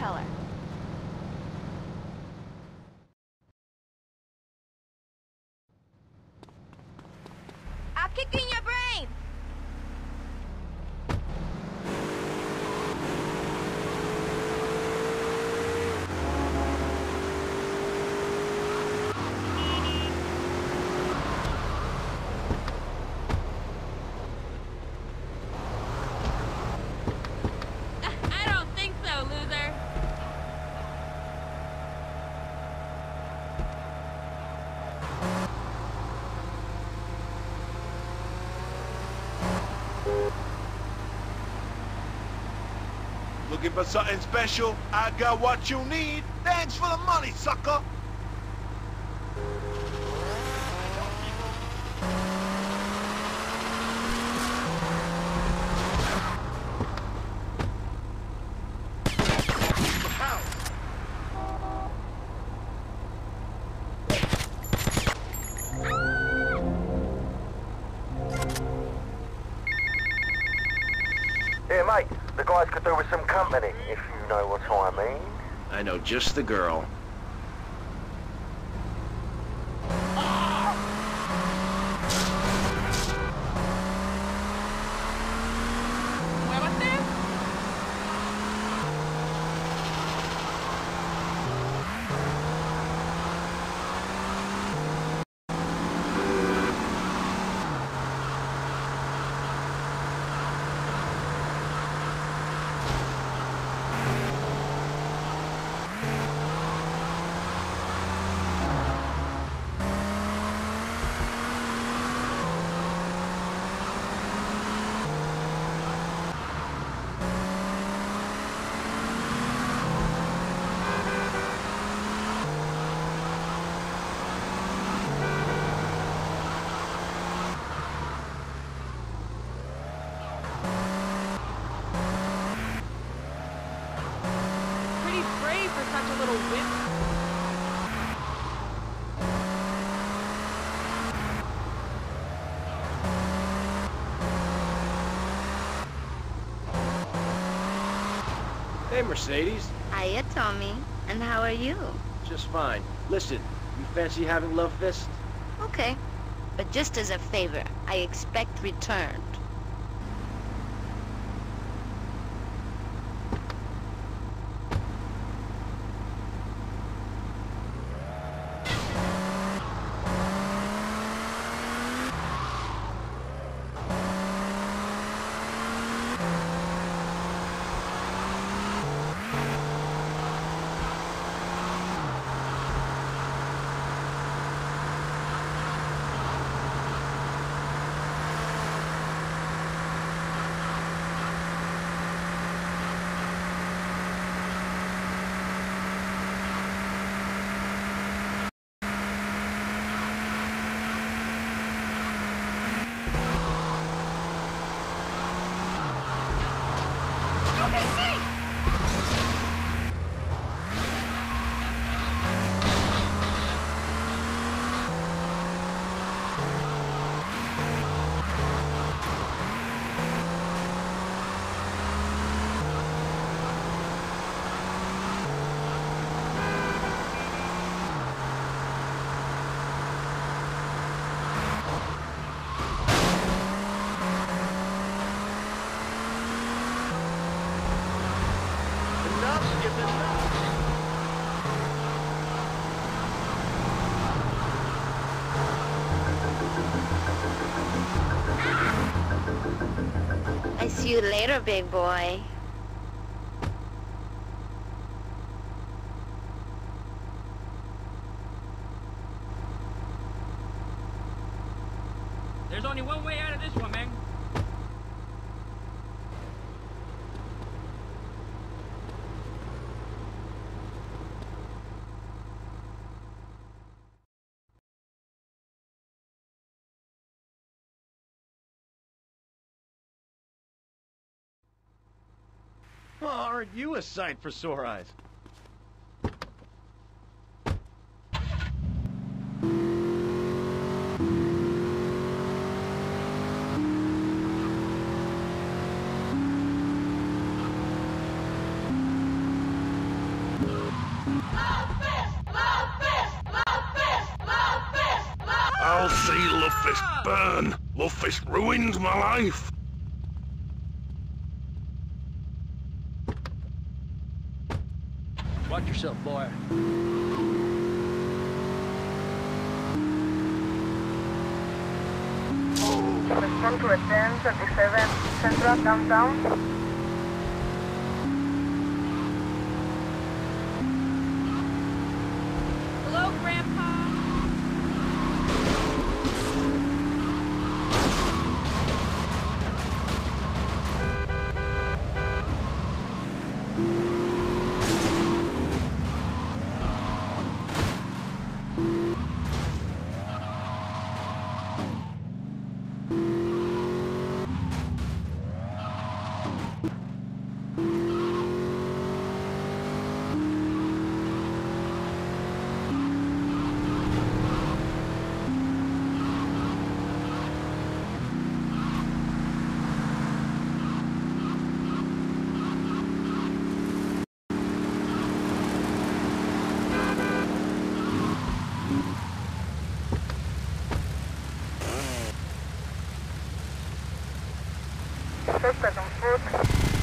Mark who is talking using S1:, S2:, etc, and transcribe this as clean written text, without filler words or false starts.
S1: color. I'll kick in your brain!
S2: I don't think so, loser.
S3: Looking for something special? I got what you need. Thanks for the money, sucker.
S4: Yeah, mate, the guys could do with some company, if you know what I mean.
S5: I know just the girl.
S2: Muévate. Pretty brave for such a little whip.
S5: Hey, Mercedes.
S6: Hiya, Tommy. And how are you?
S5: Just fine. Listen, you fancy having love fist?
S6: Okay. But just as a favor, I expect returned.
S3: Enough is enough.
S6: I see you later, big boy.
S2: There's only one way out of this one, man.
S3: Oh, aren't you a sight for sore eyes?
S7: I'll see Lovefist burn. Lovefist ruined my life.
S5: Watch yourself, boy.
S8: Respond to a 1027 Central downtown.
S2: Hello, Grandpa.
S8: Suspect on foot.